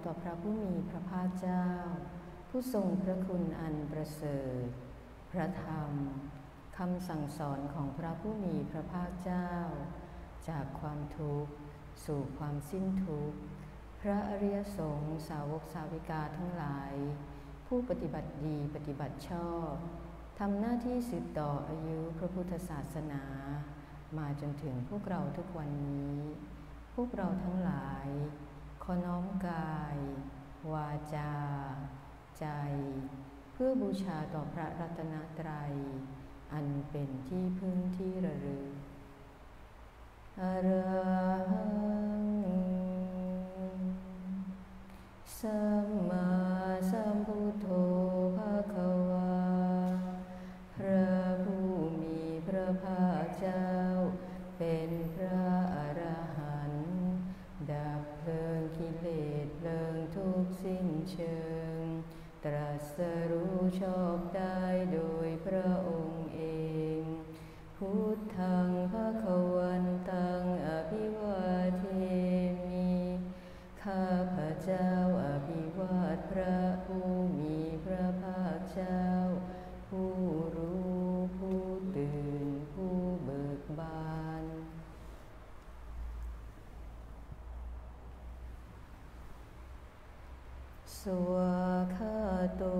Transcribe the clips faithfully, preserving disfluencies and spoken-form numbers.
ต่อพระผู้มีพระภาคเจ้าผู้ทรงพระคุณอันประเสริฐพระธรรมคำสั่งสอนของพระผู้มีพระภาคเจ้าจากความทุกข์สู่ความสิ้นทุกข์พระอริยสงฆ์สาวกสาวิกาทั้งหลายผู้ปฏิบัติดีปฏิบัติชอบทำหน้าที่สืบต่ออายุพระพุทธศาสนามาจนถึงพวกเราทุกวันนี้พวกเราทั้งหลายขอน้อมกายวาจาใจเพื่อบูชาต่อพระรัตนตรัยอันเป็นที่พึ่งที่ระลึกอรหังสัมมาสัมพุทโธภคะวาพระผู้มีพระภาคเจ้าเป็นพระอรหันต์ดับเพลิงกิเลสเพลิงทุกข์สิ้นเชิงตรัสรู้ชอบได้โดยพระองค์เองพุทธังภคะวันตังอภิวาเทมิข้าพระเจ้าอภิวาทพระผู้มีพระภาคเจ้าผู้รู้ผู้ตื่นผู้เบิกบานสวากขาโต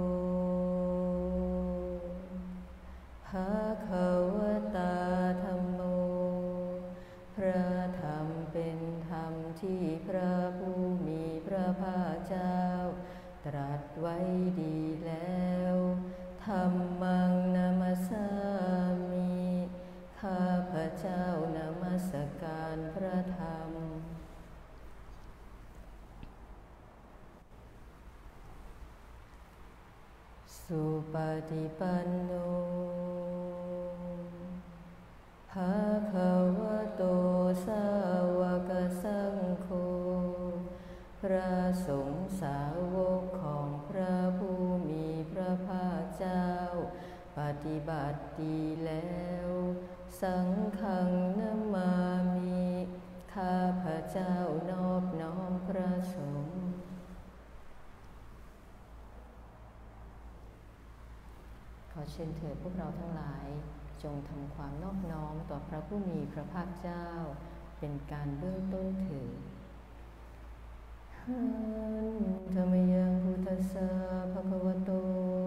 ภะคะวะตาธัมโมพระธรรมเป็นธรรมที่พระผู้มีพระภาคเจ้าตรัสไว้ดีแล้วธัมมังนามัสสามิข้าพระเจ้านมัสการพระธรรมสุปฏิปันโนภะคะวะโตสาวกสังโฆพระสงฆ์สาวกของพระผู้มีพระภาคเจ้าปฏิบัติดีแล้วสังฆังนะมามิข้าพระเจ้านอบน้อมพระสงฆ์ขอเชิญเถิดพวกเราทั้งหลายจงทำความนอบน้อมต่อพระผู้มีพระภาคเจ้าเป็นการเบื้องต้นเถิดธัมมังยังพุทธัสสะภะคะวะโต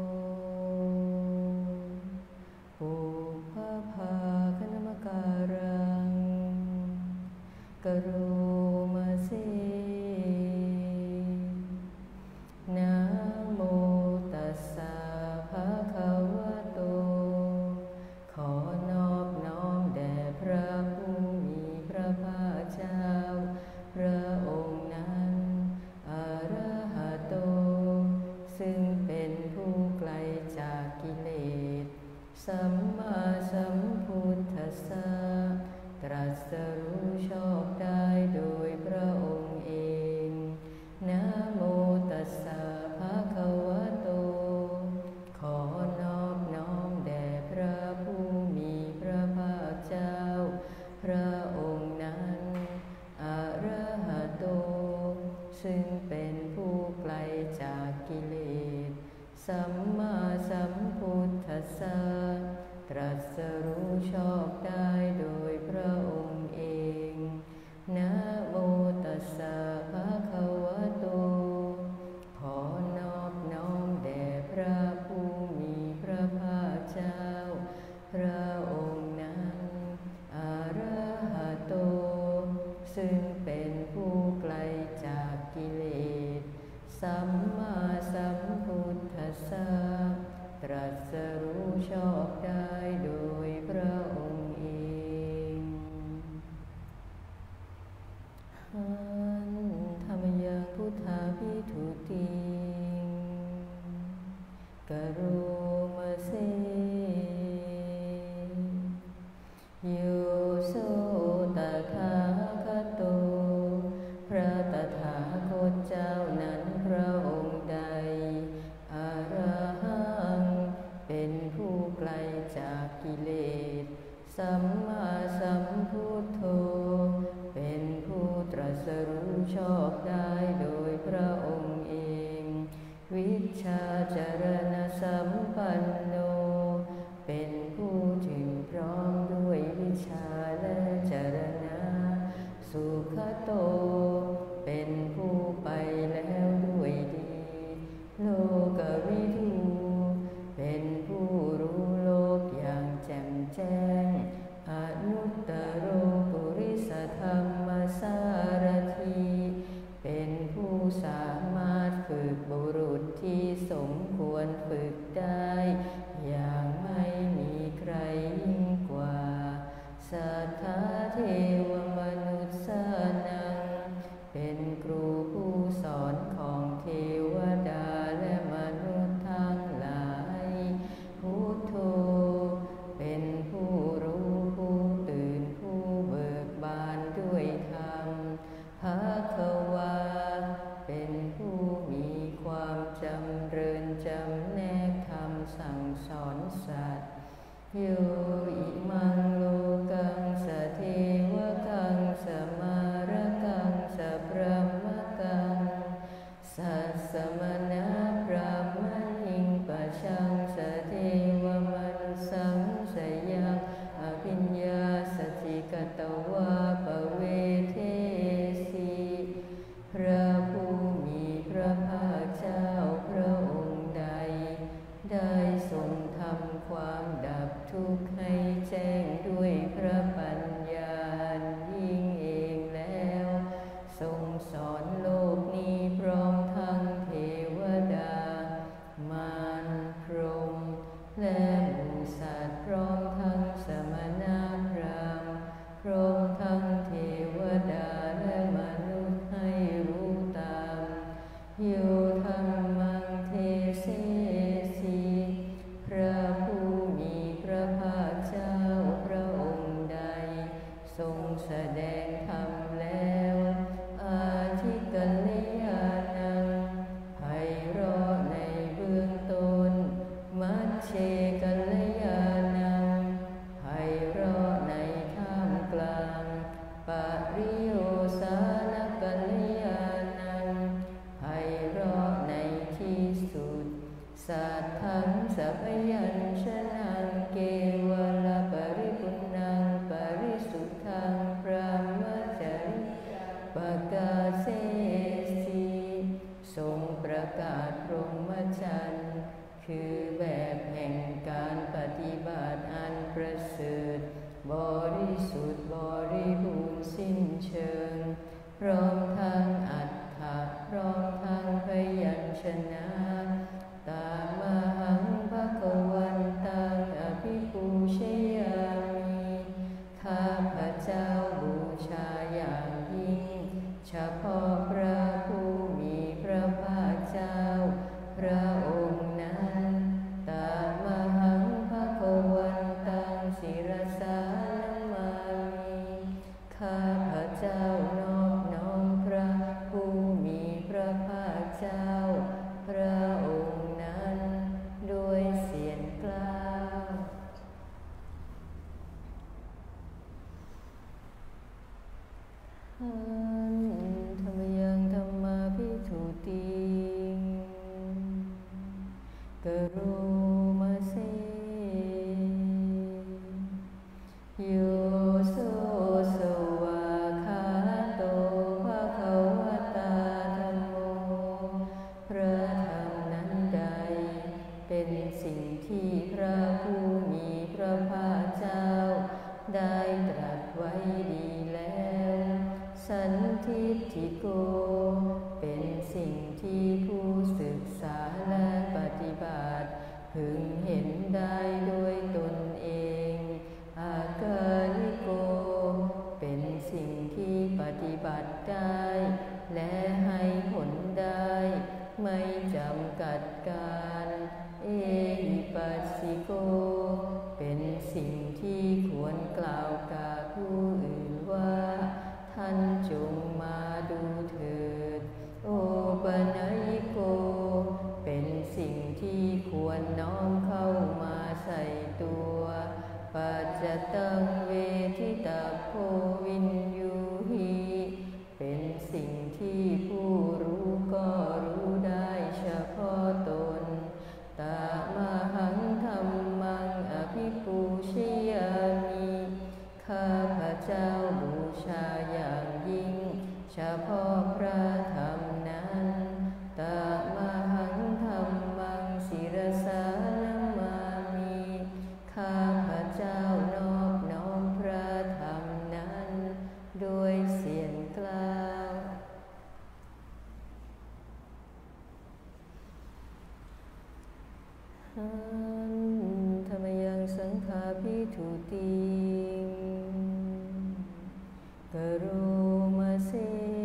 ปุพพะภาคณมการังกโรมาเสนะโมตัสสะภะคะวะโตขอนอบน้อมแด่พระผู้มีพระภาคเจ้าพระองค์นั้นอรหัตโตซึ่งเป็นผู้ไกลจากกิเลสสัมมาสัมพุทธัสสะตรัสรู้ชอบได้โดยพระองค์เองนะโมตัสสะภะคะวะโตขอนอบน้อมแด่พระผู้มีพระภาคเจ้าพระองค์นั้นอรหัตโตซึ่งเป็นผู้ไกลจากกิเลสสัมมาสัมพุทธัสสะตรัสรู้ชอบได้โดยพระองค์เองนะโมตัสสะภะคะวะโตขอนอบน้อมแด่พระผู้มีพระภาคเจ้าพระองค์นั้นอรหัตโตซึ่งเป็นผู้ไกลจากกิเลสสัมมาสัมพุทธัสสะตรัสรู้ชอบได้โดยพระองค์เองหันธัมมังยังพุทธาภิทุติงกโรมาเสโยโสตถาคโตพระตถาคตเจ้านั้นพระองค์ใดอรหังเป็นผู้ไกลจากกิเลสสัมมาสัมพุทโธเป็นผู้ตรัสรู้ชอบได้โดยพระองค์ปันโนเป็นผู้ถึงพร้อมด้วยวิชาและจรณะสุขโตเป็นผู้ไปแล้วด้วยดีโลกวิทูเป็นผู้รู้โลกอย่างแจ่มแจ้งอนุตตโรปุริสธรรมสารถีเป็นผู้สามารถฝึกบุรุษที่สมควรฝึกได้อย่างไม่มีใครยิ่งกว่าสัทธาเทวมนุษย์สานังเป็นครูผู้สอนของเทวดาและมนุษย์ทั้งหลายพุทโธเป็นผู้รู้ผู้ตื่นผู้เบิกบานด้วยธรรมภควาเป็นผู้มีความจำเริญจำแนกธรรมสั่งสอนสัตว์โยอิมังโลกังสเทวกังสมารกังสพรหมกังสัสสมณะพรหมหิงปะชังสเทวมนุสังสยังอภิญญาสจิกตวาปเวเทสีพระผู้มีพระภาคเจ้าพระองค์ใดได้ทรงทำความดับทุกข์ให้แจ้งด้วยพระปัญญายิ่งเองแล้วทรงสอนโลกนี้พร้อมทั้งเทวดามารพรหมและหมู่สัตว์พร้อมทั้งสมณพราหมณ์พร้อมทั้งเทวดาและมนุษย์ให้รู้ตามโยธรรมังเทเสสีพระผู้มีพระภาคเจ้าพระองค์ใดทรงแสดงธรรมแล้วอาทิกัลยาณังไพเราะในเบื้องต้นมัชเชกัลยาณังไพเราะในท่ามกลางปริโยสานกัลยาณังไพเราะในที่สุดสัทธังสัพยัญชนะเกวลปริปุณังปริสุทธังพระมจริปกาเสสีทรงประกาศพรหมจรรย์คือแบบแห่งการปฏิบัติอันประเสริฐบริสุทธิ์บริบูรณ์สิ้นเชิงพร้อมทั้งอัตถะพร้อมทั้งพยัญชนะตามหังภควันตังอภิปูชยามิข้าพเจ้าบูชาอย่างยิ่งเฉพาะพระผู้มีพระภาคเจ้าพระองค์นั้นตามหังภควันตังศิรสานามามิข้าพเจ้านอบน้อมพระผู้มีพระภาคเจ้าพระองค์นั้นด้วยเสียงกล้าวหันธรรมยังธรรมาภิทุติงกโรมาเสโยโสสวาคาโตภควตาธัมโมพระธรรมนั้นใดเป็นสิ่งที่พระผู้มีพระภาคเจ้าได้ตรัสไว้ดีแล้วสันทิฏฐิโกเป็นสิ่งที่ผู้ศึกษาและปฏิบัติพึงเห็นได้ด้วยตนเองอากาลิโกเป็นสิ่งที่ปฏิบัติได้และให้ผลได้ไม่จำกัดการเอหิปัสสิโกเป็นสิ่งที่ควรกล่าวกับผู้อื่นว่าท่านจงมาดูเถิดโอปนัยโกเป็นสิ่งที่ควรน้อมเข้ามาใส่ตัวคาภิทุติงกโรมะเส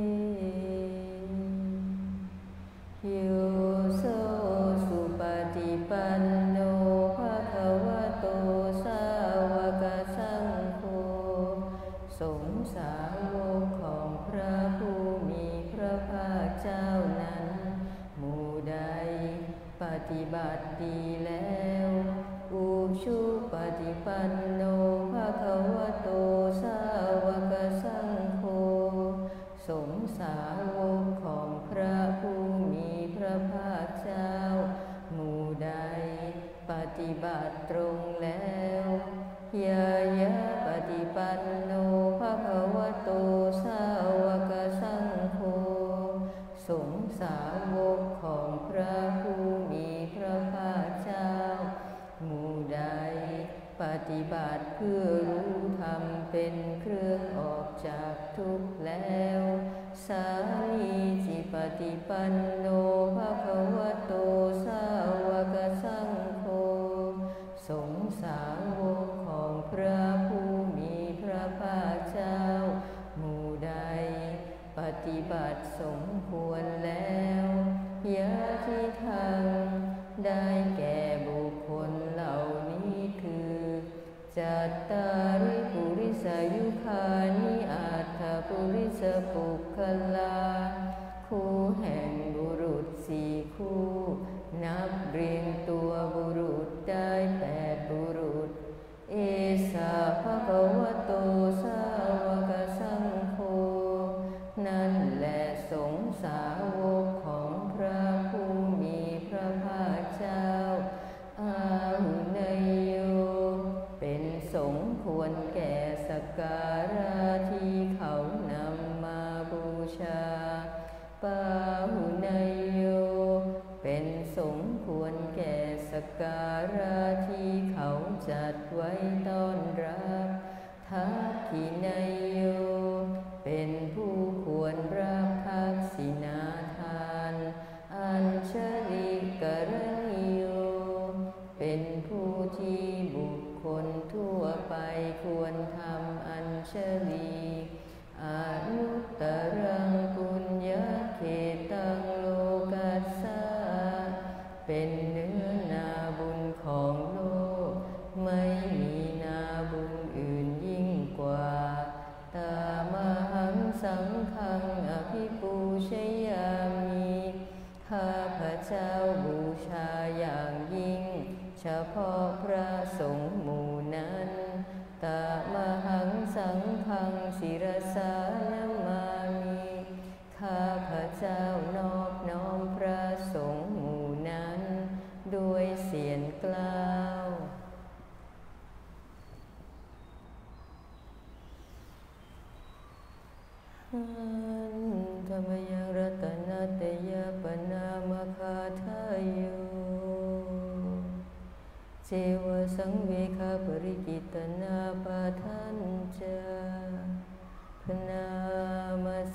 โยโสสุปฏิปันโนภะคะวะโตสาวกสังโฆสงฆ์สาวกของพระผู้มีพระภาคเจ้านั้นหมู่ใดปฏิบัติดีแล้วอุชุปฏิปันโนภะคะวะโตสาวกสังโฆสงฆ์สาวกของพระผู้มีพระภาคเจ้าหมู่ใดปฏิบัติตรงแล้วยายะปฏิปันโนภะคะวะโตสาวกสังโฆสงฆ์สาวกของพระผู้มีพระภาคเจ้าหมู่ใดปฏิบัติเพื่อรู้ธรรมเป็นเครื่องออกจากทุกข์แล้วสามีจิปฏิปันโนภะคะวะโตสาวกสังโฆสงฆ์สาวกของพระผู้มีพระภาคเจ้าหมู่ใดปฏิบัติสมควรแล้วยะทิทังได้แก่บุคคลเหล่านี้คือจัตตาริปุริสายุคานิอัตถปุริสปุคคลาคู่แห่งบุรุษสี่คู่นับเรียงตัวบุรุษได้แปดบุรุษเอสาภะคะวะโตสาวกสังโฆนั่นแหละสงฆ์สาวกของพระผู้มีพระภาคเจ้าอาหุเนยโยเป็นสงฆ์ควรแก่สักการะที่เขานำมาบูชาปาหุเนยโยเป็นสงฆ์ควรแก่สักการะที่เขาจัดไว้ต้อนรับทักขิเนยโยเป็นผู้ควรรับทักษิณาทานอัญชลิกรณิโยเป็นผู้ที่บุคคลทั่วไปควรทำอัญชลีอนุตตรังปุญญเขตังโลกัสสะเป็นเนื้อนาบุญของโลกไม่มีนาบุญอื่นยิ่งกว่าตามหังสังฆังอภิปูชยามิข้าพระเจ้าบูชาอย่างยิ่งเฉพาะพระสงฆ์หมู่นั้นตามหังสังฆังศิรสานมามิข้าพระเจ้านอบน้อมพระสงฆ์หมู่นั้นด้วยเสียงกล่าวธรรมยังรัตนะเตยปนามคาทายโยเจวสังเวคาปริกิตนาปาทันจาพนามาเส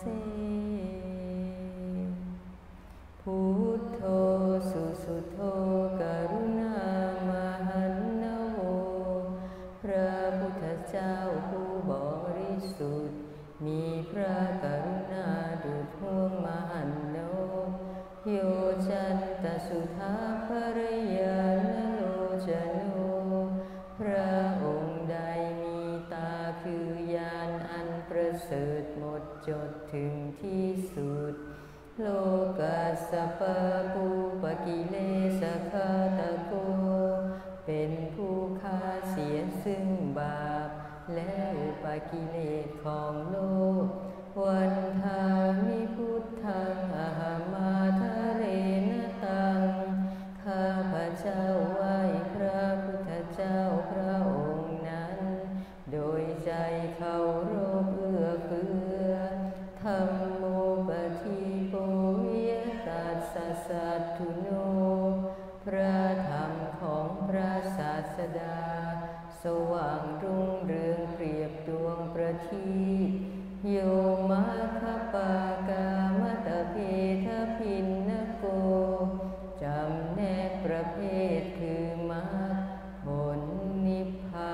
พุทโธสุสุโธกรุณามหันนโวพระพุทธเจ้าผู้บริสุทธิ์มีพระกรุณาดุจห่วงมหันโนโยจันตสุธาภรยานโลจโนพระองค์ใดมีตาคือญาณอันประเสริฐหมดจดถึงที่สุดโลกัสสปะปูปกิเลสคาตโกเป็นผู้ฆ่าเสียซึ่งบาปและอุปกิเลสของโลกวันทามิพุทธังอหามาทะเรนตังข้าพระเจ้าไหว้พระพุทธเจ้าพระองค์นั้นโดยใจเคารพเอื้อเฟื้อธัมโมปฏิโปยตัสสะสัทธุโนพระธรรมของพระศาสดาสว่างรุ่งเรืองเปรียบดวงประทีปโยมาคปากามตเพทพินนโกจำแนกประเภทคือมรรคผลนิพพา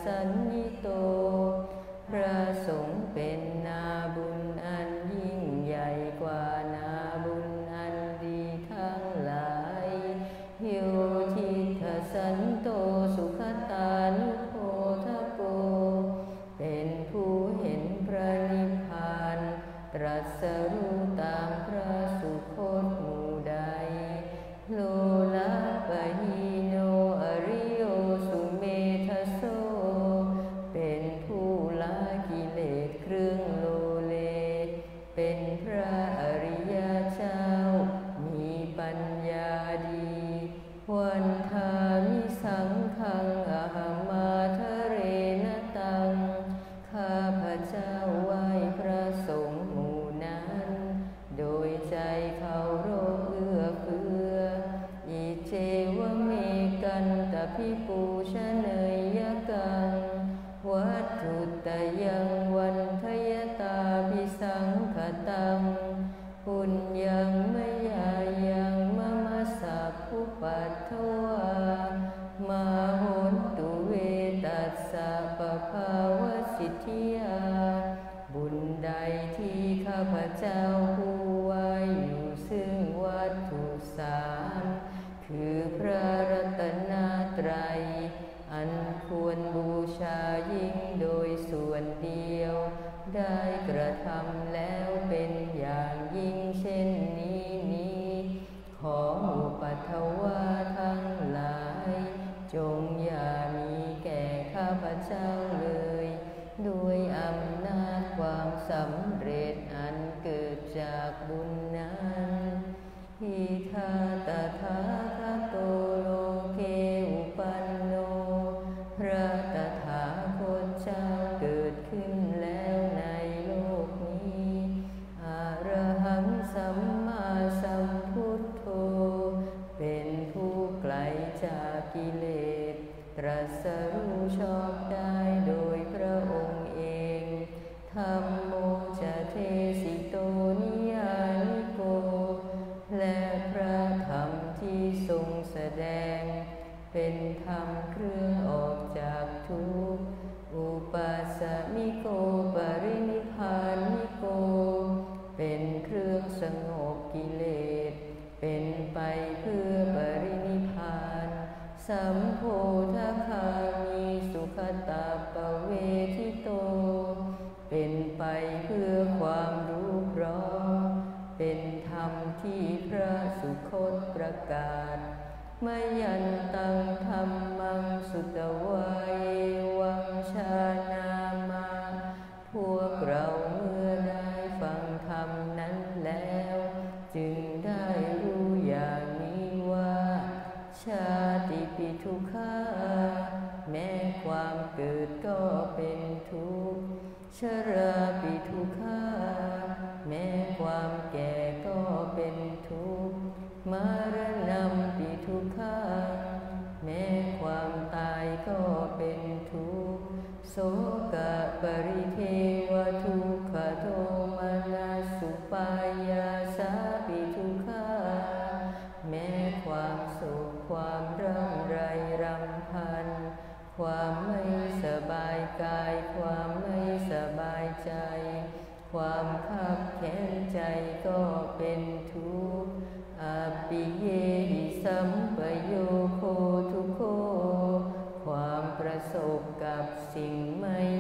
สันนิโตพระสงฆ์เป็นนาบุญอันยิ่งใหญ่กว่านาบุญอันดีทั้งหลายโยทิทสันโตสุขตานุโพธโกเป็นผู้เห็นพระนิพพานตรัสรู้ตามพระสุคตหมู่ใดโลลาปหิโนอริโยสุเมธโสเป็นผู้ละกิเลสเครื่องโลเลเป็นพระอริยเจ้ามีปัญญาดีวันทามิสังฆังอหัมมาทะเรนตังข้าพระเจ้าไหว้พระสงฆ์หมู่นั้นโดยใจเคารพเอื้อเฟื้ออิเจวเมกันตภิปูชเนยกังวัตถุตยังวันทยตาภิสังขตังปุญญังมยายังมะมะสัพพุปัตถวามโหนตุเวตัสสะปะภาวสิทธิยาบุญใดที่ข้าพเจ้าผู้ไหว้อยู่ซึ่งวัตถุสามคือพระรัตนตรัยอันควรบูชายิ่งโดยส่วนเดียวได้กระทำแล้วเป็นอย่างยิ่งเช่นนี้นี้ขออุปัฏฐวาทั้งหลายจงอย่ามีแก่ข้าพเจ้าเลยด้วยอำนาจความสำเร็จอันเกิดจากบุญนั้นอิทาตถาคโตโลเกอุปันโนพระตถาคตเจ้าเกิดขึ้นแล้วในโลกนี้อรหังสัมมาสัมพุทโธเป็นผู้ไกลจากกิเลสตรัสรู้ชอบได้โดยพระองค์เองธัมโมจะเทสิโตนิยานิโกและพระธรรมที่ทรงแสดงเป็นธรรมเครื่องออกจากทุกข์อุปัสสมิโกปรินิพพานิโกเป็นเครื่องสงบกิเลสเป็นไปเพื่อปรินิพพานสัมโพธคามีสุขตาปเวทิโตเป็นไปเพื่อความรู้พร้อมเป็นธรรมที่พระสุคตประกาศมยันตังธัมมังสุตวะเอวังชานามาพวกเราเมื่อได้ฟังธรรมนั้นแล้วจึงได้รู้อย่างนี้ว่าชาติปิทุกขาแม้ความเกิดก็เป็นทุกข์ชราปิทุกขาแม้ความแก่ก็เป็นทุกข์มรณะปิทุกขาแม้ความตายก็เป็นทุกข์โสกปริเทวทุกขโทมนัสสุปายาสาปิทุกขาแม้ความโศกความร่ำไรรำพันความไม่สบายกายความไม่สบายใจความคับแค้นใจก็เป็นทุกข์อปิเยหิสัมปโยโคทุกโขความประสบกับสิ่งไม่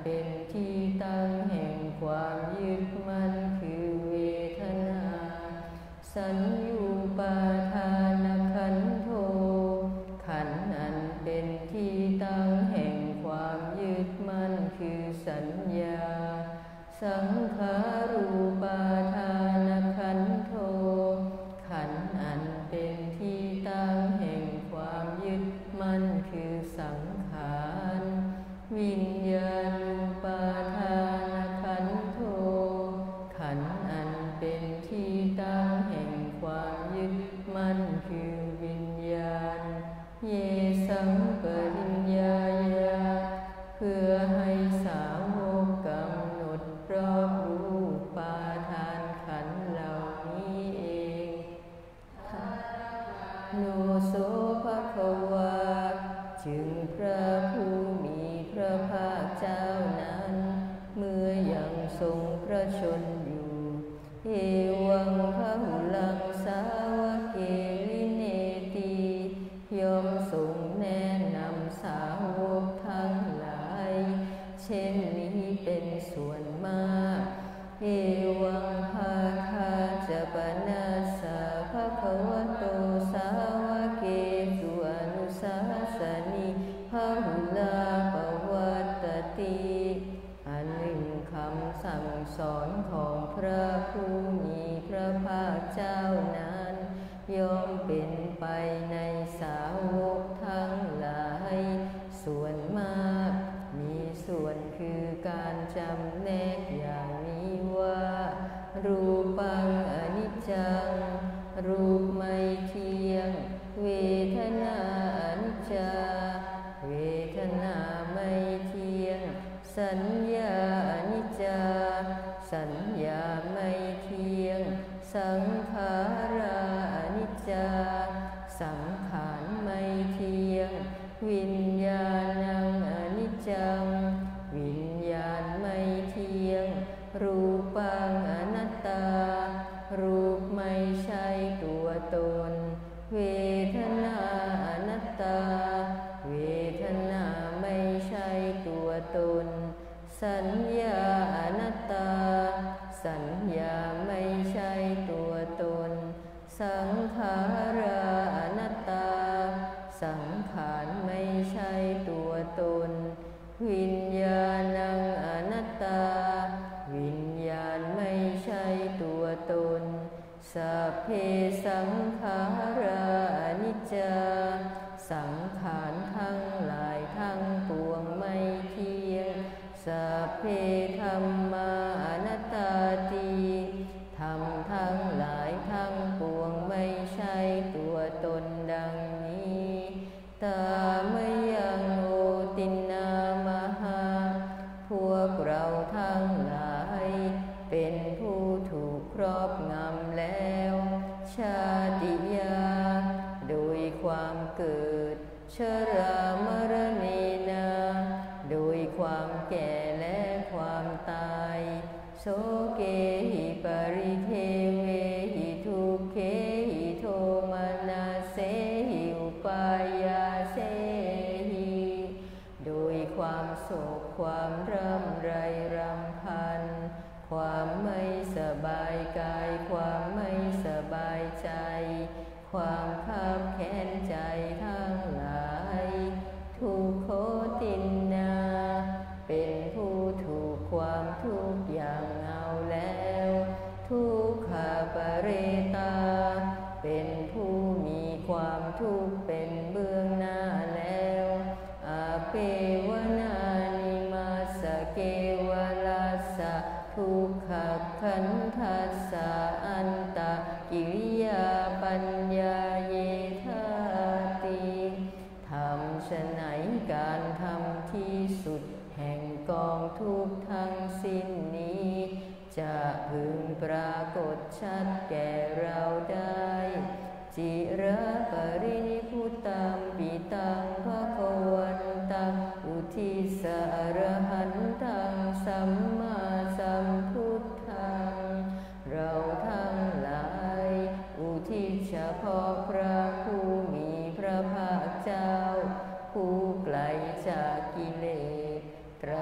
เป็นที่ตั้งแห่งความยึดมั่นคือเวทนาสัญญูปาทานขันโธขันธ์อันเป็นที่ตั้งแห่งความยึดมั่นคือสัญญาสังขารูปาทานขันโธขันธ์อันเป็นที่ตั้งแห่งความยึดมั่นคือสังขารวิญญาณูปาทานขันโธขันธ์อันเป็นที่ตั้งแห่งความยึดมั่นคือวิญญาณเยสังปริญญายาเพื่อให้สาวกกำหนดรอบรู้ปาทานขันธ์เหล่านี้เองโนโสภควาจึงพระผู้มีพระภาคเจ้านั้นเมื่อยังทรงพระชนอยู่เอวังพหุลังสาวเกลิเนติย่อมทรงแนะนำสาวกทั้งหลายเช่นนี้เป็นส่วนมากเอวังภาคาจะปนาสาภะคะวะโตสาวเกสุอนุสาสนิพหุลาปวัตตติอันหนึ่งคำสั่งสอนของพระผู้มีพระภาคเจ้านั้นย่อมเป็นไปในสาวกทั้งหลายส่วนมากมีส่วนคือการจำแนกอย่างนี้ว่ารูปังอนิจจังรูปไม่เที่ยงเวทนาอนิจจาเวทนาไม่เที่ยงสัญญาอนิจจาสัญญาไม่เที่ยงสังขาราอนิจจาสังขารไม่เที่ยงวิญญาณังอนิจจังวิญญาณไม่เที่ยงรูปังอนัตตารูปไม่ใช่ตัวตนเวทนาอนัตตาเวทนาไม่ใช่ตัวตนสัญญาอนัตตาสัญญาไม่ใช่ตัวตนสังขาราอนัตตาสังขารไม่ใช่ตัวตนวิญญาณังอนัตตาวิญญาณไม่ใช่ตัวตนสัพเพสังขาราอนิจจาสังขารทั้งหลายทั้งปวงไม่เที่ยงสัพเพธัมมาอนัตตาติธรรมทั้งหลายทั้งปวงไม่ใช่ตัวตนดังนี้ตามยังโอตินนามหาพวกเราทั้งหลายเป็นผู้ถูกครอบงำแล้วชาติยาโดยความเกิดชรามรณะนาโดยความแก่และความตายโสเกหิปริเทเวหิทุกเขหิโทมนัสเสหิอุปายาเสหิโดยความโศกความร่ำไรรำพันความไม่สบายกายความไม่สบายใจความคับแค้นใจทั้งหลายทุกโคตินนาเป็นผู้ถูกความทุกข์อย่างเอาแล้วทุกขปเรตาเป็นผู้มีความทุกข์เป็นเบื้องหน้าแล้วอาเปวนานิมาสเกวลัสสะทุกขขันธัสสะอันตะกิริยาปัญญาเยธาติทำฉะไหนการทำที่สุดแห่งกองทุกข์ทั้งสิ้นนี้จะพึงปรากฏชัดแก่เราได้จิระปรินิพพุตังปิตังภคะวันตังอุทิสะอรหันตังสัมมาสัมพุทธังเราทั้งหลายอุทิศเฉพาะพระผู้มีพระภาคเจ้าผู้ไกลจากกิเลสตรัส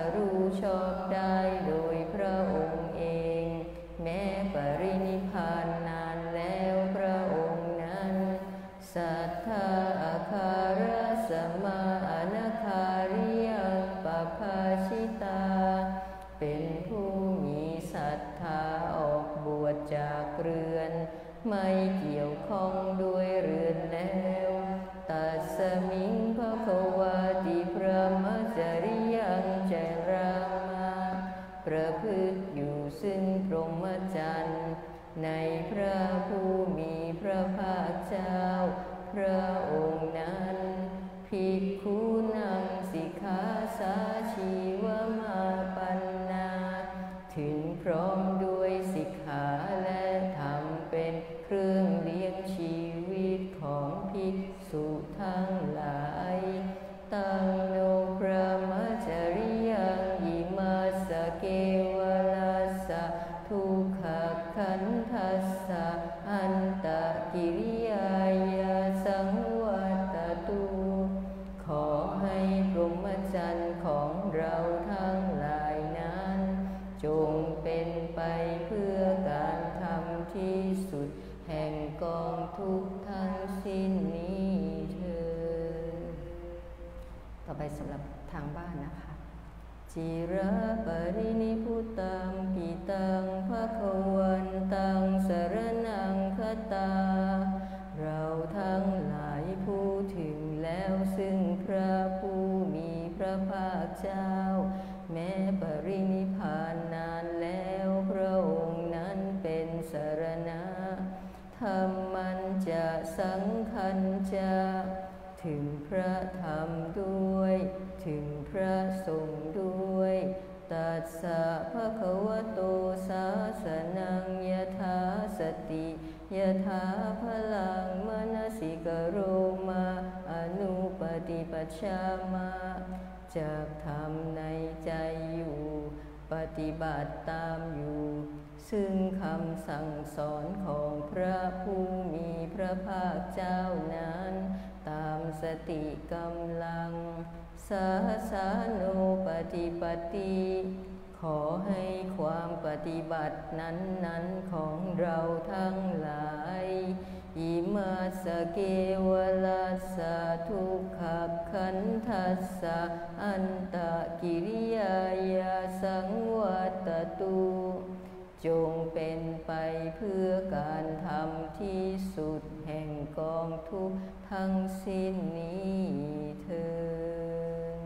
รู้ชอบได้โดยพระองค์เองแม้ปรินิพพานนานแล้วพระองค์นั้นสัทธาอาคารสัมมาอนาคาริยังปภาชิตาเป็นผู้มีศรัทธาออกบวชจากเรือนไม่เกี่ยวข้องด้วยเรือนแล้วตัสสมิงภควาติพระมจริยังเจรามาประพฤติอยู่ซึ่งพรหมจรรย์ในพระผู้มีพระภาคเจ้าพระองค์นั้นภิกขุนังสิกขาสาชีวมาปันนาถึงพร้อมด้วยสิกขาและธรรมเป็นเครื่องเลี้ยงชีวิตของภิกษุทั้งหลายตังโนพระมจริยังยิมัสสะเกวลัสสะทุกขขันธัสสะอันตกิริยายาสังวัตตุขอให้พรหมจรรย์ของเราทั้งหลายนั้นจงเป็นไปเพื่อการทำที่สุดแห่งกองทุกข์ทั้งสิ้นนี้เถิดต่อไปสำหรับทางบ้านนะคะจิระปรินิพุตังปิตังภคะวันตังสรณังคตาเราทั้งหลายพูดถึงแล้วซึ่งพระผู้มีพระภาคเจ้าแม้ปรินิพพานนานแล้วพระองค์นั้นเป็นสรณะธรรมันจะสังคัญจะถึงพระธรรมด้วยถึงพระสงฆ์ด้วยตัสสะภะคะวะโตสาสนังยถาสติยถาพลังมนสิกโรมาอนุปฏิปัชฌามาจากธรรมในใจอยู่ปฏิบัติตามอยู่ซึ่งคำสั่งสอนของพระผู้มีพระภาคเจ้านั้นตามสติกำลังสาสาโนปฏิปติขอให้ความปฏิบัตินั้นๆของเราทั้งหลายอิมัสสะเกวลัสสะทุกขขันธัสสะอันตกิริยายาสังวัตตุจงเป็นไปเพื่อการทำที่สุดแห่งกองทุกข์ทั้งสิ้นนี้เถิด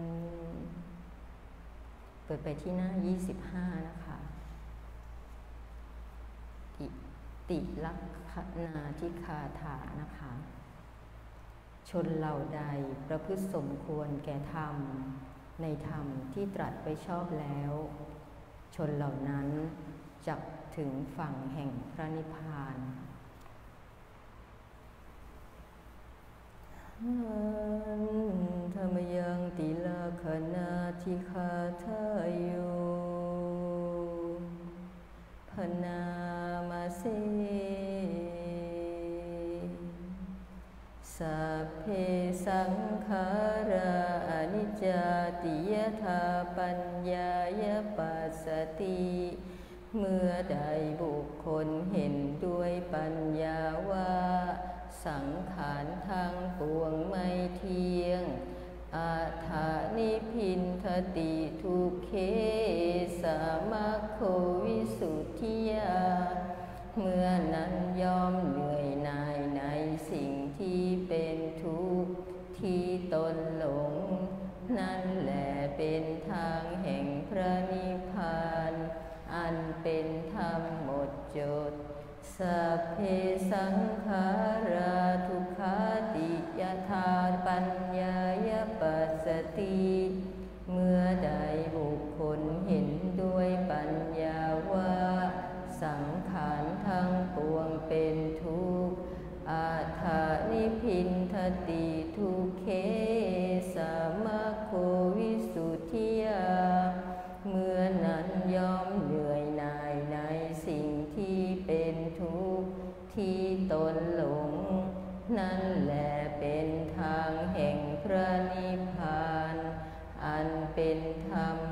เปิดไปที่หน้ายี่สิบห้านะคะติติลักขณาธิคาถานะคะชนเหล่าใดประพฤติสมควรแก่ธรรมในธรรมที่ตรัสไว้ชอบแล้วชนเหล่านั้นจักถึงฝั่งแห่งพระนิพพานธรรมยังติลักขณาธิคาทายุพนามาเสสัพเพสังขาราอนิจจติยถาปัญญายปัสสติเมื่อใดบุคคลเห็นด้วยปัญญาว่าสังขารทั้งปวงไม่เที่ยงอาถานิพินทติทุกเขสามัคโควิสุทธิยาเมื่อนั้นยอมเหนื่อยหน่ายในสิ่งที่เป็นทุกข์ที่ตนหลงนั่นแหละเป็นทางแห่งพระนิพพานอันเป็นธรรมหมดจดสัพเพสังขาราทุกขาติยถาปัญญายปัสสติเมื่อใดบุคคลเห็นด้วยปัญญาว่าสังขารทั้งปวงเป็นทุกข์อาถานิพินทติทุกเขสามัคโควิสุทธิยาเมื่อนั้นยอมเหนื่อยหน่ายในสิ่งที่เป็นทุกข์ที่ตนหลงนั่นแหละเป็นทางแห่งพระนิพพานอันเป็นธรรม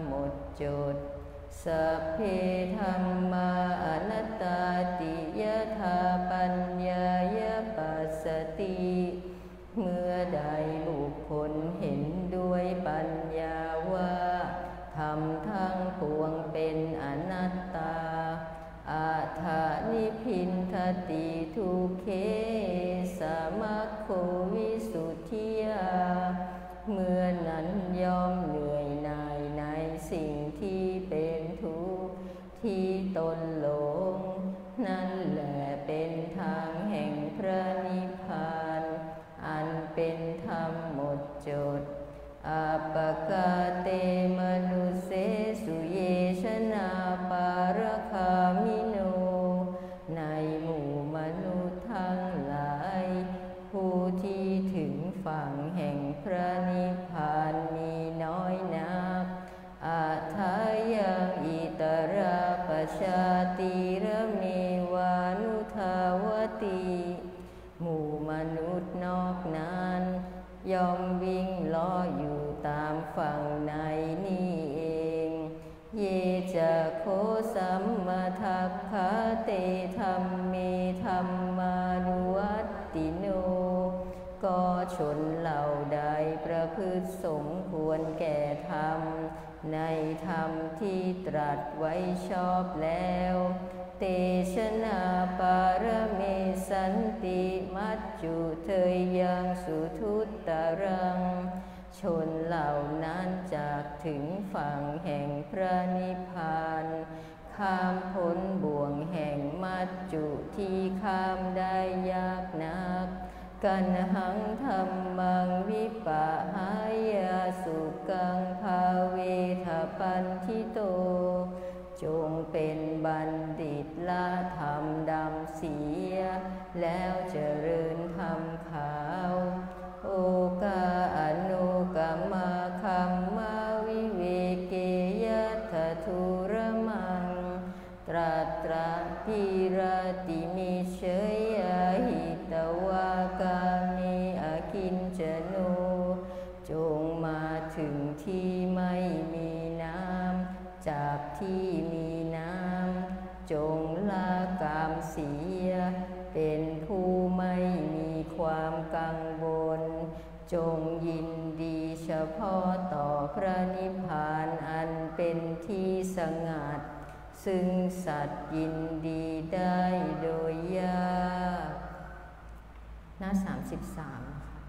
จดสัพเพธัมมาอนัตตาติยถาปัญญายปัสสติเมื่อใดบุคคลเห็นด้วยปัญญาว่าธรรมทั้งปวงเป็นอนัตตาอาถานิพินทติทุกเขสมัคโควิสุทธิยาเมื่อนั้นย่อมเหนื่อยหน่ายในสิ่งที่เป็นทุกข์ที่ตนหลงนั่นแหละเป็นทางแห่งพระนิพพานอันเป็นธรรมหมดจดอาปกาเตมนุเสสุเยชนาปารคามิโนในหมู่มนุษย์ทั้งหลายผู้ที่ถึงฝั่งแห่งพระนิพพานมีน้อยนักอาทายังอิตราปชาติระเมวานุทาวติหมู่มนุษย์นอกนั้นย่อมวิ่งล้ออยู่ตามฝั่งในนี่เองเยจะโคสัมมาทัคคะเตธัมเมธัมมานุวัตติโนก็ชนเหล่าใดประพฤติสมควรแก่ธรรมในธรรมที่ตรัสไว้ชอบแล้วเตชะนาปารเมสันติมัจจุเทยยังสุทุตตรังชนเหล่านั้นจากถึงฝั่งแห่งพระนิพพานข้ามพ้นบ่วงแห่งมัจจุที่ข้ามได้ยากนักกันหังธรรมังวิปะหายาสุกังภาเวทปันทิโตจงเป็นบัณฑิตละธรรมดำเสียแล้วเจริญธรรมขาวโอกาอนุกรรมคัมมาวิเวเกยัตถทุระมังตราตราพิรติมิเชยหิตวากามิอากินจโนจงมาถึงที่ไม่มีน้ำจากที่มีน้ำจงละกามเสียเป็นผู้ไม่มีความกังวลจงยินดีเฉพาะต่อพระนิพพานอันเป็นที่สงัดซึ่งสัตว์ยินดีได้โดยยากหน้าสามสิบสาม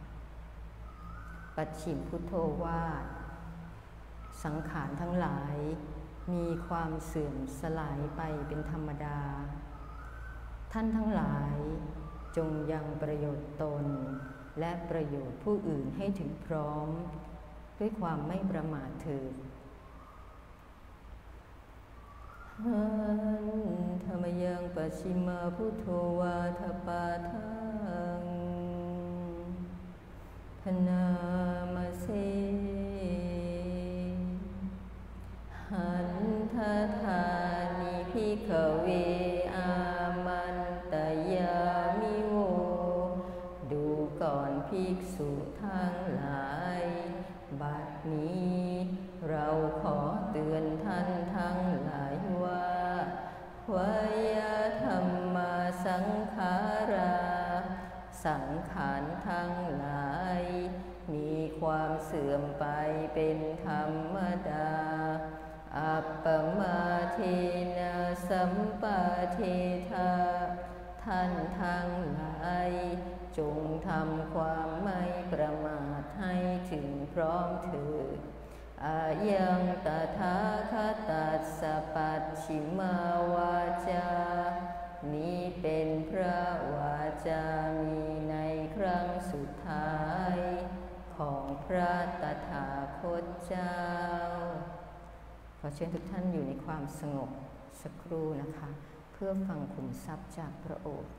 ปัจฉิมพุทโธวาทสังขารทั้งหลายมีความเสื่อมสลายไปเป็นธรรมดาท่านทั้งหลายจงยังประโยชน์ตนและประโยชน์ผู้อื่นให้ถึงพร้อมด้วยความไม่ประมาทเถิดหันธรรมยังปัจฉิมาพุทโธวาทปาทังพนามาเสหันทธานิภิกขเวอามันตยามิโวดูก่อนภิกษุทั้งหลายบัดนี้เราขอเตือนท่านทั้งหลายว่าวายธรรมาสังขาราสังขารทั้งหลายมีความเสื่อมไปเป็นธรรมดาอัปปมาเทนะสัมปะเทธาท่านทั้งหลายจงทำความไม่ประมาทให้ถึงพร้อมเถิดอายังตถาคตัสสะปัจฉิมาวาจานี้เป็นพระวาจามีในครั้งสุดท้ายของพระตถาคตเจ้าขอเชิญทุกท่านอยู่ในความสงบสักครู่นะคะเพื่อฟังขุมทรัพย์จากพระโอษฐ์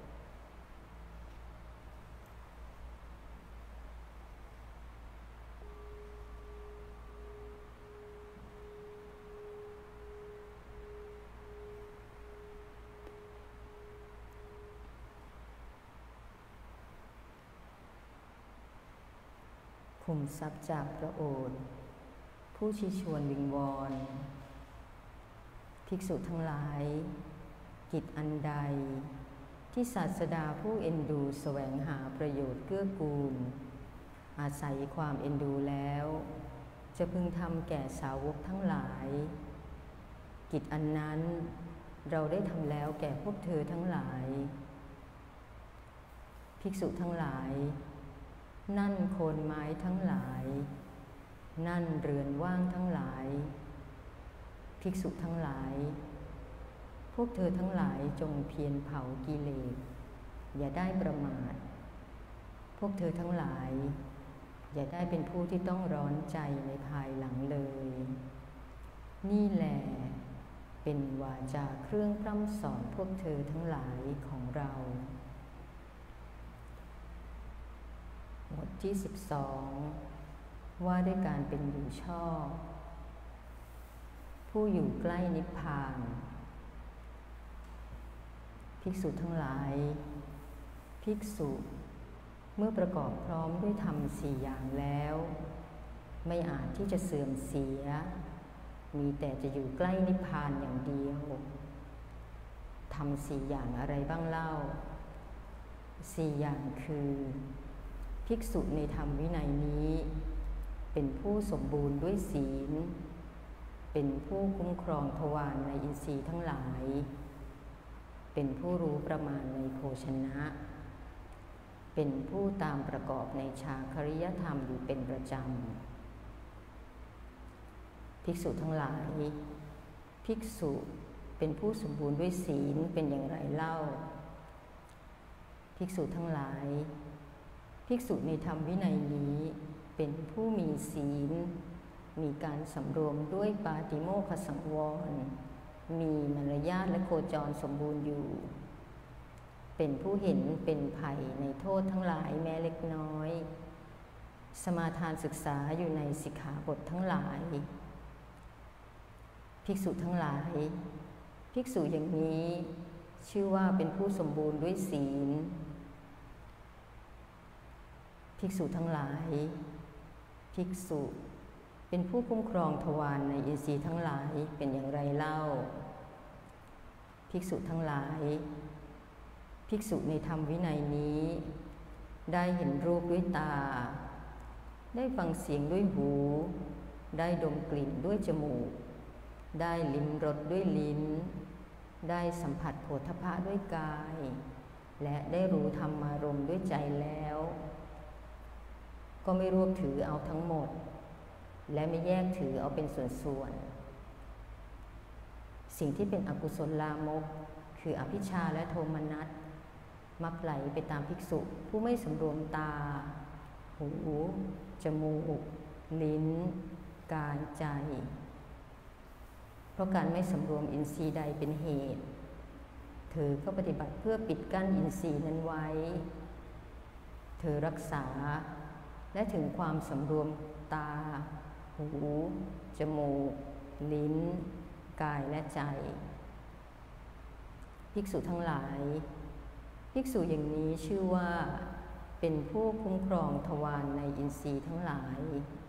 ขุมทรัพย์จากพระโอษฐ์ผู้ชี้ชวนวิงวอนภิกษุทั้งหลายกิจอันใดที่ศาสดาผู้เอ็นดูแสวงหาประโยชน์เกื้อกูลอาศัยความเอ็นดูแล้วจะพึงทำแก่สาวกทั้งหลายกิจอันนั้นเราได้ทำแล้วแก่พวกเธอทั้งหลายภิกษุทั้งหลายนั่นโคนไม้ทั้งหลายนั่นเรือนว่างทั้งหลายภิกษุทั้งหลายพวกเธอทั้งหลายจงเพียรเผากิเลสอย่าได้ประมาทพวกเธอทั้งหลายอย่าได้เป็นผู้ที่ต้องร้อนใจในภายหลังเลยนี่แหละเป็นวาจาเครื่องพร่ำสอนพวกเธอทั้งหลายของเราบทที่สิบสองว่าด้วยการเป็นอยู่ชอบผู้อยู่ใกล้นิพพานภิกษุทั้งหลายภิกษุเมื่อประกอบพร้อมด้วยธรรมสี่อย่างแล้วไม่อาจที่จะเสื่อมเสียมีแต่จะอยู่ใกล้นิพพานอย่างเดียวธรรมสี่อย่างอะไรบ้างเล่าสี่อย่างคือภิกษุในธรรมวินัยนี้เป็นผู้สมบูรณ์ด้วยศีลเป็นผู้คุ้มครองทวารในอินทรีย์ทั้งหลายเป็นผู้รู้ประมาณในโภชนะเป็นผู้ตามประกอบในฌาคริยธรรมอยู่เป็นประจำภิกษุทั้งหลายภิกษุเป็นผู้สมบูรณ์ด้วยศีลเป็นอย่างไรเล่าภิกษุทั้งหลายภิกษุในธรรมวินัยนี้เป็นผู้มีศีลมีการสำรวมด้วยปาติโมกขสังวรมีมารยาทและโคจรสมบูรณ์อยู่เป็นผู้เห็นเป็นภัยในโทษทั้งหลายแม้เล็กน้อยสมาทานศึกษาอยู่ในสิกขาบททั้งหลายภิกษุทั้งหลายภิกษุอย่างนี้ชื่อว่าเป็นผู้สมบูรณ์ด้วยศีลภิกษุทั้งหลายภิกษุเป็นผู้คุ้มครองทวารในอินทรีย์ทั้งหลายเป็นอย่างไรเล่าภิกษุทั้งหลายภิกษุในธรรมวินัยนี้ได้เห็นรูปด้วยตาได้ฟังเสียงด้วยหูได้ดมกลิ่นด้วยจมูกได้ลิ้มรสด้วยลิ้นได้สัมผัสโผฏฐัพพะด้วยกายและได้รู้ธรรมารมณ์ด้วยใจแล้วก็ไม่รวบถือเอาทั้งหมดและไม่แยกถือเอาเป็นส่วนๆสิ่งที่เป็นอกุศลลามกคืออภิชฌาและโทมนัสมักไหลไปตามภิกษุผู้ไม่สำรวมตาหูจมูกลิ้นกายใจเพราะการไม่สำรวมอินทรีย์ใดเป็นเหตุเธอก็ปฏิบัติเพื่อปิดกั้นอินทรีย์นั้นไว้เธอรักษาและถึงความสำรวมตาหูจมูกลิ้นกายและใจภิกษุทั้งหลายภิกษุอย่างนี้ชื่อว่าเป็นผู้คุ้มครองทวารในอินทรีย์ทั้งหลาย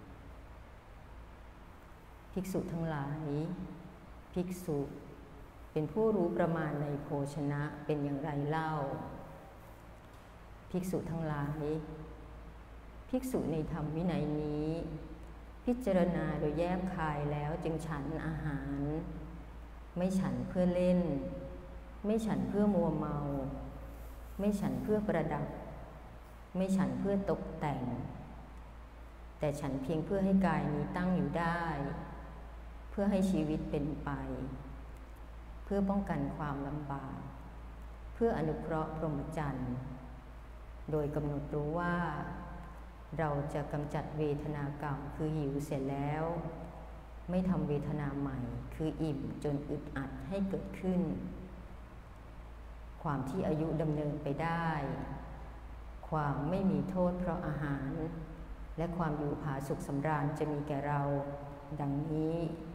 ภิกษุทั้งหลายภิกษุเป็นผู้รู้ประมาณในโภชนะเป็นอย่างไรเล่าภิกษุทั้งหลายภิกษุในธรรมวินัยนี้พิจารณาโดยแยบคายแล้วจึงฉันอาหารไม่ฉันเพื่อเล่นไม่ฉันเพื่อมัวเมาไม่ฉันเพื่อประดับไม่ฉันเพื่อตกแต่งแต่ฉันเพียงเพื่อให้กายนี้ตั้งอยู่ได้เพื่อให้ชีวิตเป็นไปเพื่อป้องกันความลำบากเพื่ออนุเคราะห์พรหมจรรย์โดยกำหนดรู้ว่าเราจะกำจัดเวทนาเก่าคือหิวเสร็จแล้วไม่ทำเวทนาใหม่คืออิ่มจนอึดอัดให้เกิดขึ้นความที่อายุดำเนินไปได้ความไม่มีโทษเพราะอาหารและความอยู่ผาสุขสำราญจะมีแก่เราดังนี้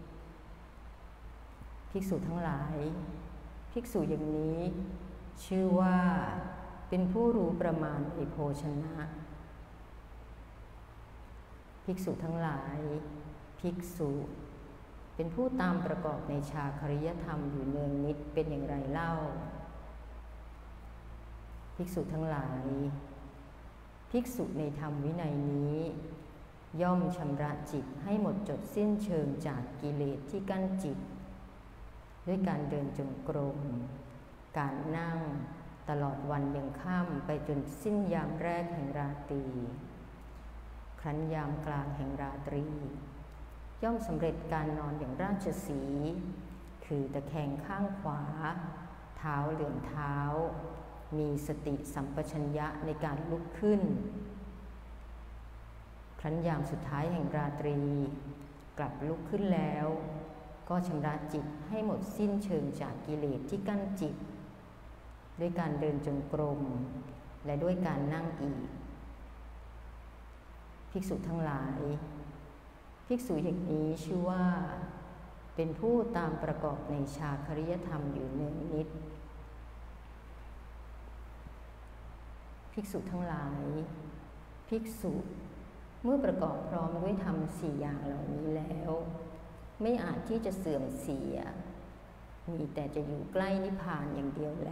ภิกษุทั้งหลายภิกษุอย่างนี้ชื่อว่าเป็นผู้รู้ประมาณในโภชนะภิกษุทั้งหลายภิกษุเป็นผู้ตามประกอบในชาคริยธรรมอยู่เนืองนิดเป็นอย่างไรเล่าภิกษุทั้งหลายภิกษุในธรรมวินัยนี้ย่อมชำระจิตให้หมดจดสิ้นเชิงจากกิเลสที่กั้นจิตด้วยการเดินจงกรมการนั่งตลอดวันยังค่ำไปจนสิ้นยามแรกแห่งราตรีครั้นยามกลางแห่งราตรีย่อมสำเร็จการนอนอย่างราชสีห์คือตะแคงข้างขวาเท้าเหลื่อมเท้ามีสติสัมปชัญญะในการลุกขึ้นครั้นยามสุดท้ายแห่งราตรีกลับลุกขึ้นแล้วก็ชำระจิตให้หมดสิ้นเชิงจากกิเลสที่กั้นจิตด้วยการเดินจงกรมและด้วยการนั่งอีกภิกษุทั้งหลายภิกษุอย่างนี้ชื่อว่าเป็นผู้ตามประกอบในชาคริยธรรมอยู่เนืองนิดภิกษุทั้งหลายภิกษุเมื่อประกอบพร้อมด้วยธรรมสี่อย่างเหล่านี้แล้วไม่อาจที่จะเสื่อมเสียมีแต่จะอยู่ใกล้นิพพานอย่างเดียวแล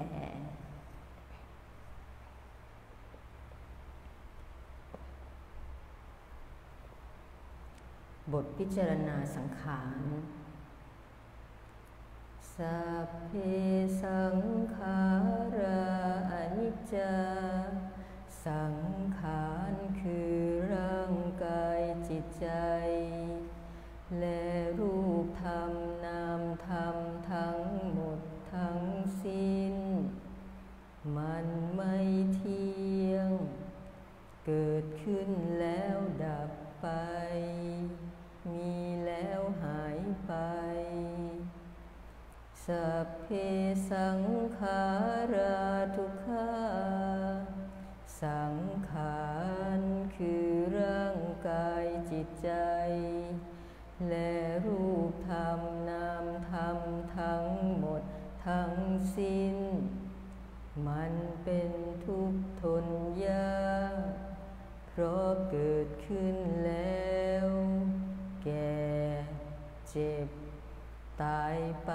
บทพิจารณาสังขารสัพเพสังขาราอนิจจาสังขารคือร่างกายจิตใจและรูปธรรมนามธรรมทั้งหมดทั้งสิ้นมันไม่เที่ยงเกิดขึ้นแล้วดับไปมีแล้วหายไปสัพเพสังขาราทุกขาสังขารคือร่างกายจิตใจและรูปธรรมนามธรรมทั้งหมดทั้งสิ้นมันเป็นทุกข์ทนยากเพราะเกิดขึ้นแล้วแก่เจ็บตายไป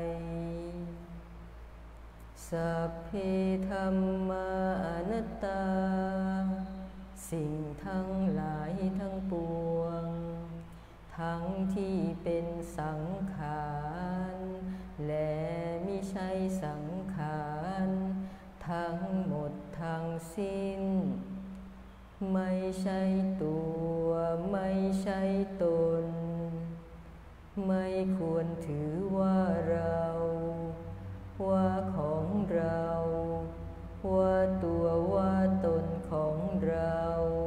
สัพเพธัมมาอนัตตาสิ่งทั้งหลายทั้งปวงทั้งที่เป็นสังขารและมิใช่สังขารทั้งหมดทั้งสิ้นไม่ใช่ตัวไม่ใช่ตนไม่ควรถือว่าเราว่าของเราว่าตัวว่าตนของเรา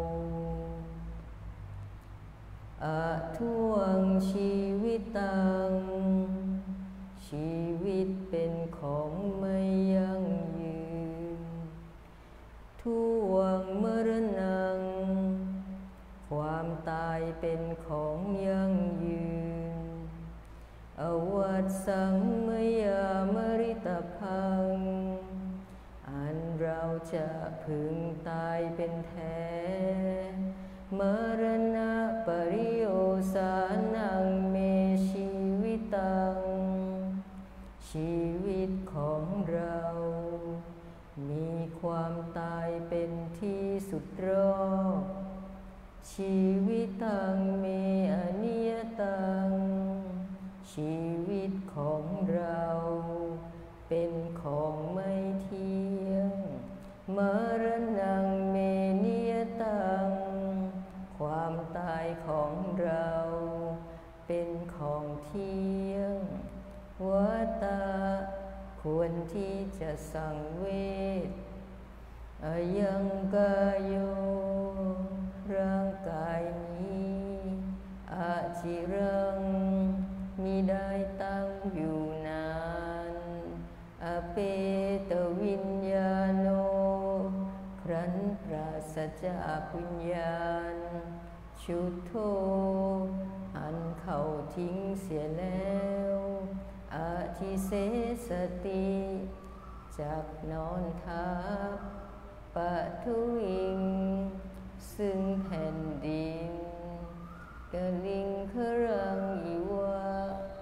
อะท่วงชีวิตตังชีวิตเป็นของไม่ยั่งยืนท่วงมรณังความตายเป็นของยั่งยืนอวัฏสังมยามริตพังอันเราจะพึงตายเป็นแท้มรณะปริโยสานังเมชีวิตังชีวิตของเรามีความตายเป็นที่สุดรอบชีวิตังเมอนิยตังชีวิตของเราเป็นของไม่เที่ยงมรณังเมนิยตังความตายของเราเป็นของเที่ยงวัฏฏะควรที่จะสังเวชอายังกายโยร่างกายนี้อาจิรังมิได้ตั้งอยู่นานอเปตวิญญาโนครั้นปราศจากวิญญาณชุดโธอันเขาทิ้งเสียแล้วอธิเสสติจากนอนทับปะทุวิงซึ่งแผ่นดินกลิงครังอิวะ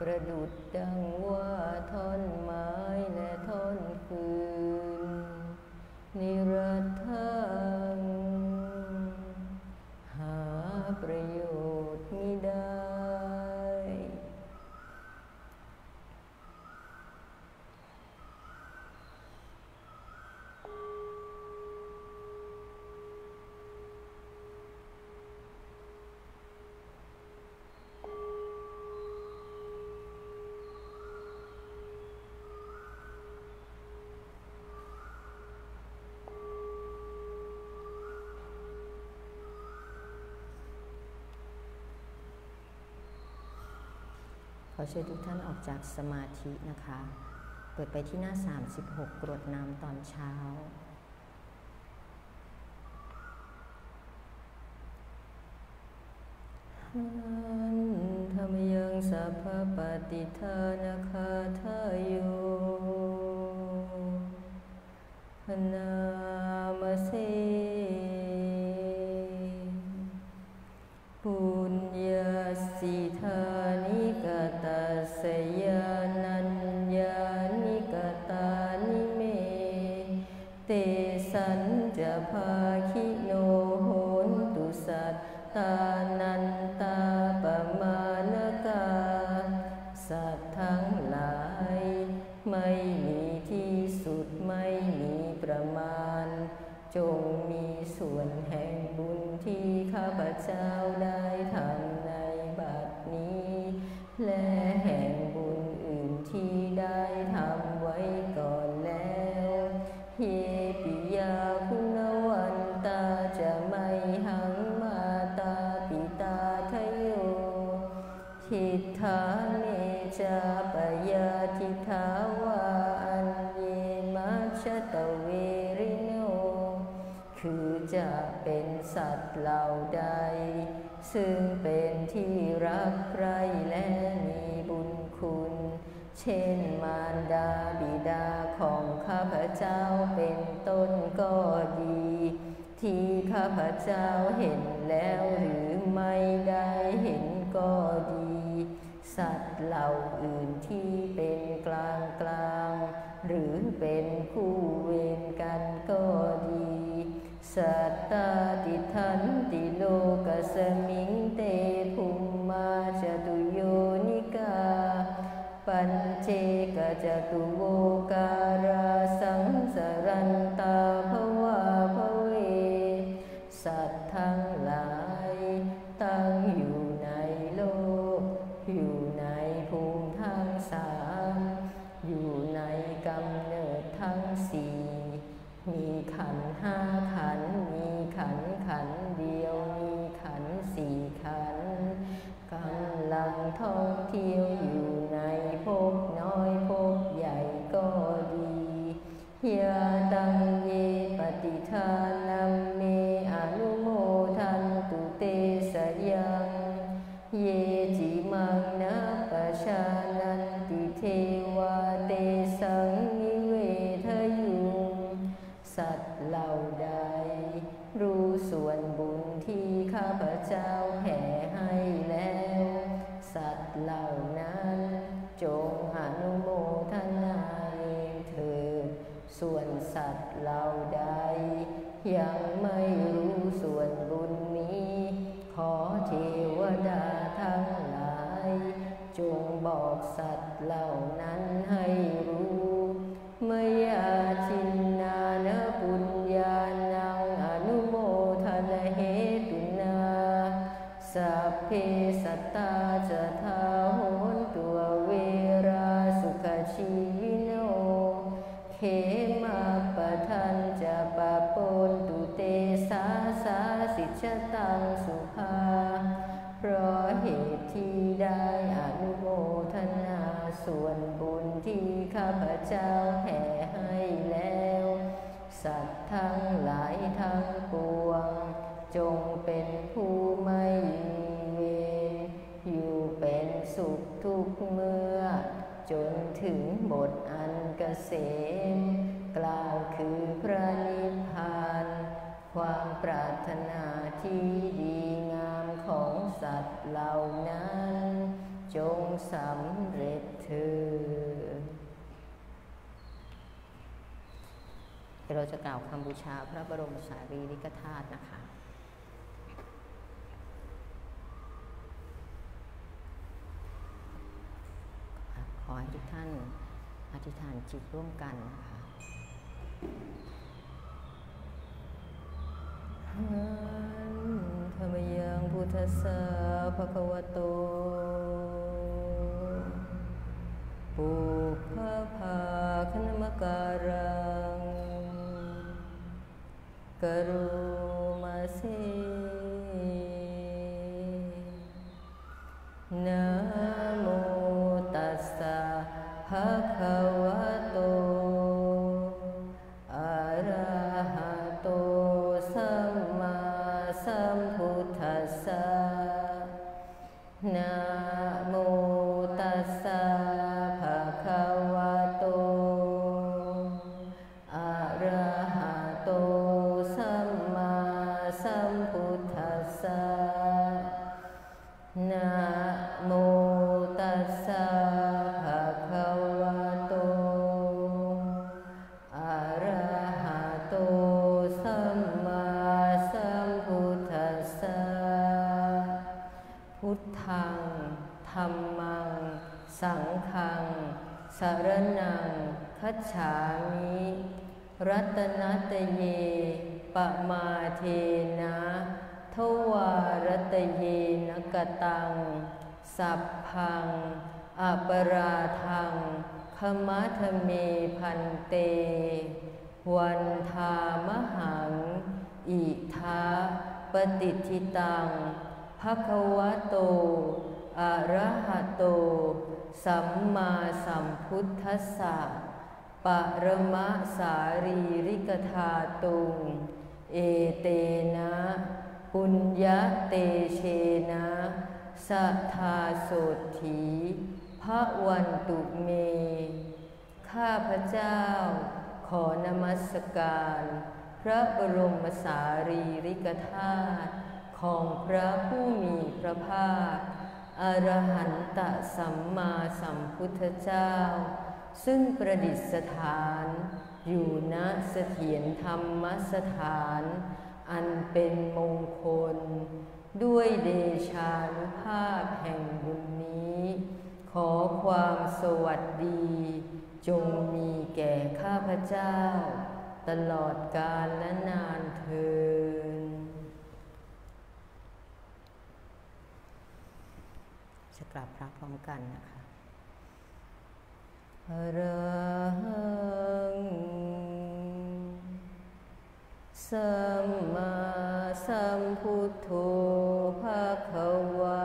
ประดุจดังว่าท่อนไม้และท่อนฟืนนิรัตถังหาประโยชน์มิได้ขอเชิญทุกท่านออกจากสมาธินะคะเปิดไปที่หน้าสามสิบหกกรวดน้ำตอนเช้าธรรมยังสัพพปฏิทานาคาทายโยนามเสปุญญาสิธานิกตาสยานัญญานิกตานิเมเตสัญจะภาคิโนโหนตุสัตตานันตาปมาณกาสัตว์ทั้งหลายไม่มีที่สุดไม่มีประมาณจงมีส่วนแห่งบุญที่ข้าพเจ้าได้ทำในบัดนี้และแห่งบุญอื่นที่ได้ทำไว้ก่อนแล้วเยปิยาคุณวันตาจะไม่หังมาตาปิตาทะโยทิฏฐาเนจาปยาทิฏฐาวาอันเยมัชฌตเวริโนคือจะเป็นสัตว์เหล่าใดซึ่งเป็นที่รักใคร่และมีบุญคุณเช่นมารดาบิดาของข้าพเจ้าเป็นต้นก็ดีที่ข้าพเจ้าเห็นแล้วหรือไม่ได้เห็นก็ดีสัตว์เหล่าอื่นที่เป็นกลางกลางหรือเป็นคู่เวรกันก็ดีสัตตาติทันติโลกัสมิงเตภูมาจตุโยนิกาปัญเจกจตุโวการาสังสรันตาภวาภเวสัตว์ทั้งหลายตั้งอยู่ในโลกอยู่ในภูมิทั้งสามอยู่ในกำเนิดทั้งสี่มีขันธ์ห้าขันธ์มีขันธ์ขันธ์เดียวมีขันธ์สี่ขันธ์กำลังท่องเที่ยวอยู่ในภพน้อยภพใหญ่ก็ดียาตังเยปฏิทานัมเมอนุโมทันตุเตสยังเยจิมังนะปะชานันติเทวาเตสังนิเวทยุงสัตว์เหล่าใดรู้ส่วนบุญที่ข้าพเจ้าแผ่ให้แล้วสัตว์เหล่านั้นจงอนุโมทนาเองเถิดส่วนสัตว์เหล่าใดยังไม่รู้ส่วนบุญนี้ขอเทวดาทั้งหลายจงบอกสัตว์เหล่านั้นให้รู้มยาชินนานะปุญญานังอนุโมทนาเหตุนาสัพเพสัตตาจะทาโหนตัวเวราสุขชีวิโนเขมาปะทันจะปะปนตุเตสาสาสิชตังสุภาเพราะเหตุที่ได้อนุโมทนาส่วนบุญที่ข้าพเจ้าแผ่ให้แล้วสัตว์ทั้งหลายทั้งปวงจงเป็นผู้ไม่มีเวรอยู่เป็นสุขทุกเมื่อจนถึงบทอันเกษมกล่าวคือพระนิพพานความปรารถนาที่ดีงามของสัตว์เหล่านั้นจงสำเร็จเถิดเราจะกล่าวคำบูชาพระบรมสารีริกธาตุนะคะขอให้ทุกท่านอธิษฐานจิตร่วมกันนะคะธรรมยังพุทธัสสะภะคะวะโตปุพพะภาคณมการังกรุมาสินะโมตัสสะภะคะวะโตอะระหะโตสัมมาสัมพุทธัสสะนะโมตัสสะภะคะวะโตอะระหะโตสัมมาสัมพุทธัสสะนะโมตัสสะภะคะวะโตอะระหะโตสัมมาสัมพุทธัสสะพุทธังธัมมังสังฆังสรณังคัจฉามิรัตนัตเยปมาเทนะทวารัตเยนกตังสัพพังอปราทังขมัทเมพันเตวันทามหังอิทาปฏิทิตังภควโตอะระหะโตสัมมาสัมพุทธัสสะปรมสารีริกธาตุงเอเตนะปุญญาเตเชนะสัทธาโสถีภวันตุเมข้าพเจ้าขอนมัสการพระบรมสารีริกธาตุของพระผู้มีพระภาคอรหันตสัมมาสัมพุทธเจ้าซึ่งประดิษฐานอยู่ณเสถียรธรรมสถานอันเป็นมงคลด้วยเดชานุภาพแห่งบุญนี้ขอความสวัสดีจงมีแก่ข้าพเจ้าตลอดกาลและนานเทอญจะกราบพระพร้อมกันนะคะอรหังสัมมาสัมพุทโธภควา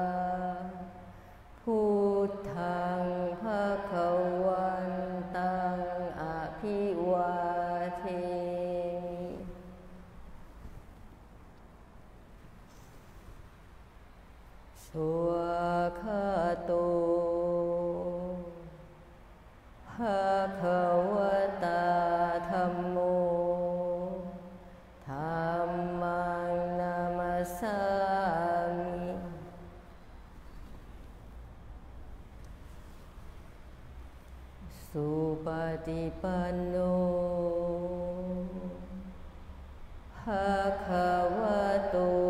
พุทธังภวันตังอภิวาเทมิสุขโตภควตาธัมโมธัมมังนามัสสามิสุปฏิปันโนภะคะวะโต